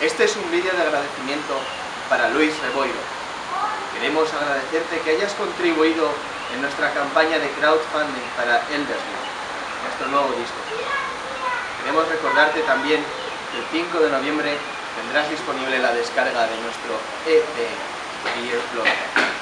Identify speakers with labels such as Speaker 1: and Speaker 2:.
Speaker 1: Este es un vídeo de agradecimiento para Luis Reboiro. Queremos agradecerte que hayas contribuido en nuestra campaña de crowdfunding para Eldersling, nuestro nuevo disco. Queremos recordarte también que el 5 de noviembre tendrás disponible la descarga de nuestro EP, Beer Float.